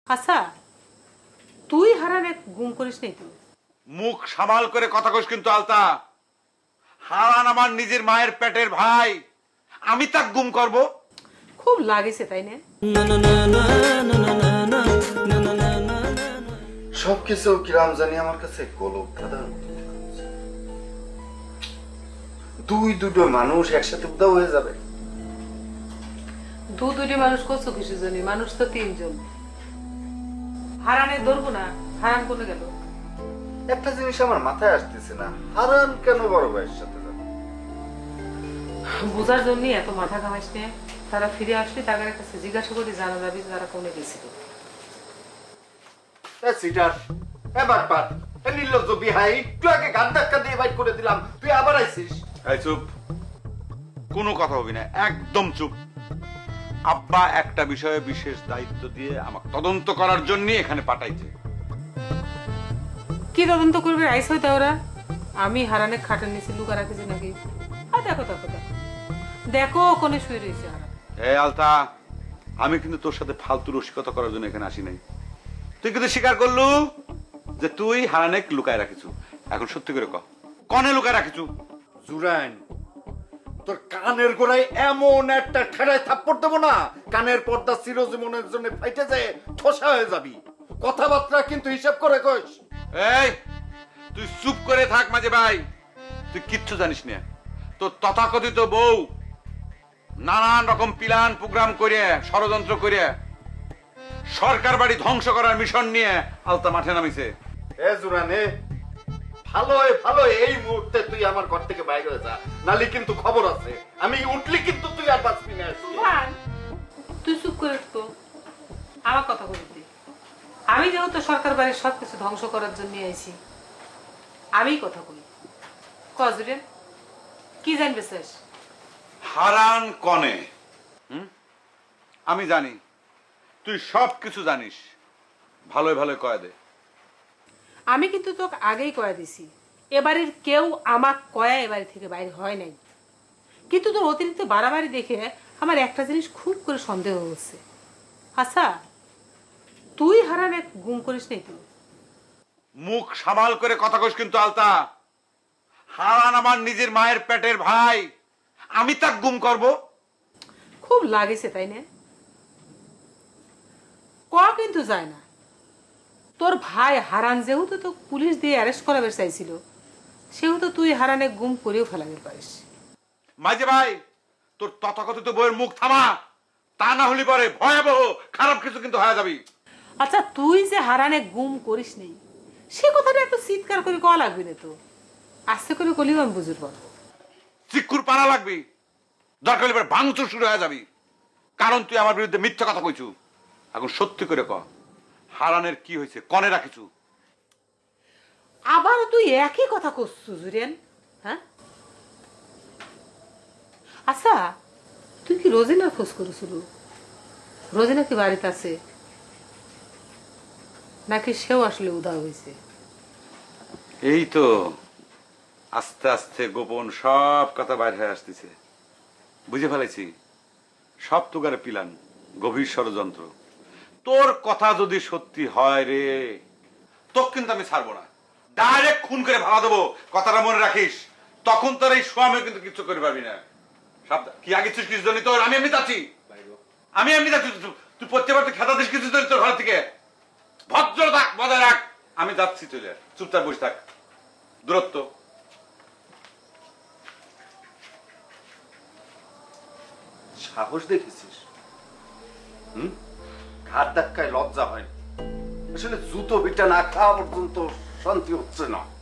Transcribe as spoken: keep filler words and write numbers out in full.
আচ্ছা তুই হারানে গুম করিস নাই? তুই মুখ সামাল করে কথা কইস কিন্তু আলতা। হারান আমার নিজের মায়ের পেটের ভাই, আমি তাক গুম করব? খুব লাগেছে তাই না? সবকিছু কিরাম জানি আমার কাছে গোলক ধাঁধার মতো। দুই দুটো মানুষ একসাথে উদাও হয়ে যাবে। দু দুটি মানুষ কত কিছু জানি, মানুষ তো তিনজন। হারানে ধরবো না, হারান কোনে গেল? একটা জিনিস আমার মাথায় আসতেছে না, হারান কেন বড় ভাইয়ের সাথে যাবে? বোঝার জন্য এত মাথা ঘামাইস নে। তারা ফিরে আসলে তাদের কাছে জিজ্ঞাসা করে জানা যাবে তারা কোনে গেছিল। সিটার এ বাটপার এ নির্লজ্জ বিহাই, একটু আগে গান ধাক্কা দিয়ে বাইট করে দিলাম, তুই আবার আইছিস। এই চুপ, কোনো কথা হবি না, একদম চুপ। আব্বা একটা বিষয়ে বিশেষ দায়িত্ব দিয়ে আমাকে তদন্ত করার জন্য এখানে পাঠাইছে। কি তদন্ত করবে আইস হইতে ওরা? আমি হারানে খাটের নিচে লুকা রাখেছি নাকি? আর দেখো দেখো দেখো দেখো কোনে শুয়ে রয়েছে হারান। হে আলতা, আমি কিন্তু তোর সাথে ফালতু রসিকতা করার জন্য এখানে আসি নাই। তুই কিন্তু স্বীকার করলু যে তুই হারানে লুকায় রাখিছু। এখন সত্যি করে কহ, কনে লুকায় রাখিছু? জুরাইন, তোর কানের গোড়ায় এমন একটা ঠেড়ায় থাপ্পড় দেবো না, কানের পর্দা চিরজীবনের জন্য ফাইটে যায় ঠোসা হয়ে যাবি। কথাবার্তা কিন্তু হিসাব করে কইস। এই তুই চুপ করে থাক মাঝে ভাই, তুই কিচ্ছু জানিস না। তোর তথাকথিত বউ নানান রকম প্ল্যান প্রোগ্রাম করে, ষড়যন্ত্র করে সরকার বাড়ি ধ্বংস করার মিশন নিয়ে আলতা মাঠে নামিছে। এ জুরানে, ভালো ভালো এই মুহূর্তে তুই আমার ঘর থেকে বাইরে হয়ে যা, নালি কিন্তু খবর আছে, আমি উঠলি কিন্তু তুই আর বাঁচবি না। তুই চুপ করে তো আমার কথা বলতে। আমি যেহেতু সরকার বাড়ির সবকিছু ধ্বংস করার জন্য আইছি, আমি কথা বলি। কজরেন কি জানবে শেষ? হারান কনে? হুম, আমি জানি, তুই সব কিছু জানিস। ভালোই ভালোই কয়ে দে। আমি কিন্তু তোকে আগেই কয়ে দিছি, এবারের কেউ আমার কয়া এবারে থেকে বাইরে হয় নাই। কিন্তু তোর অতিরিক্ত বাড়াবাড়ি দেখে আমার একটা জিনিস খুব করে সন্দেহ হচ্ছে। আচ্ছা তুই হারানে গুম করিস নাই? তুই মুখ সামাল করে কথা কইস কিন্তু আলতা। হারান আমার নিজের মায়ের পেটের ভাই, আমি তাক গুম করব? খুব লাগেছে তাই না? ক কিন্তু যায় না। তোর ভাই হারান যেহেতু তো পুলিশ দিয়ে অ্যারেস্ট করাবে চাইছিল, সেহেতু তুই হারানে গুম করেও ফেলাতে পারিস। মাঝে ভাই, তোর তথাকথিত বইয়ের মুখ থামা, তা না হলে পরে ভয়াবহ খারাপ কিছু কিন্তু হয়ে যাবি। আচ্ছা তুই যে হারানে গুম করিস নেই সে কথাটা একটু চিৎকার করে কওয়া লাগবে না তো? আস্তে করে কলিও আমি বুঝতে পারবো। চিকুর পাড়া লাগবি, দরকার হলে ভাঙচুর শুরু হয়ে যাবি, কারণ তুই আমার বিরুদ্ধে মিথ্যা কথা কইছু। এখন সত্যি করে ক, হারানের কি হয়েছে, কনে রাখিছু? আবার তুই একই কথা করছু জুরেন? হ্যাঁ আচ্ছা তুই কি রোজিনা খোঁজ করেছিল? রোজিনা কি বাড়িতে আছে নাকি সেও আসলে উদা হয়েছে? এই তো আস্তে আস্তে গোপন সব কথা বাইরে হয়ে আসতেছে। বুঝে ফেলেছি, সব তোগারে পিলান, গভীর ষড়যন্ত্র। তোর কথা যদি সত্যি হয় রে, তোকে কিন্তু আমি ছাড়বো না, ডাইরেক্ট খুন করে ভাড়া দেবো, কথাটা মনে রাখিস। তখন তোর এই সোয়ামে কিন্তু কিছু করে পারবি না। কি আগে কিছু কিছু জন্য তোর আমি এমনি যাচ্ছি, আমি এমনি যাচ্ছি। তুই প্রত্যেকবার তুই খেতা দিস কিছু জন্য তোর ঘর থেকে। ভদ্র থাক, বজায় রাখ, আমি যাচ্ছি, চলে চুপচাপ বসে থাক, দূরত্ব। সাহস দেখেছিস? হুম, ঘাট ধাক্কায় লজ্জা হয়। আসলে জুতো বিটা না খাওয়া পর্যন্ত শান্তি হচ্ছে না।